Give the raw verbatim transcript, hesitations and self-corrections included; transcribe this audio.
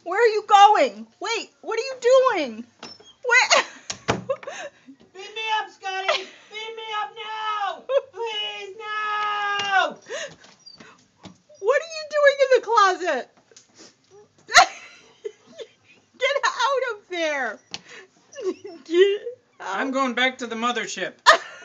Where are you going? Wait, what are you doing? Where? Beat me up, Scotty! Beat me up now! Please, no! What are you doing in the closet? Get out of there! Get out. I'm going back to the mothership.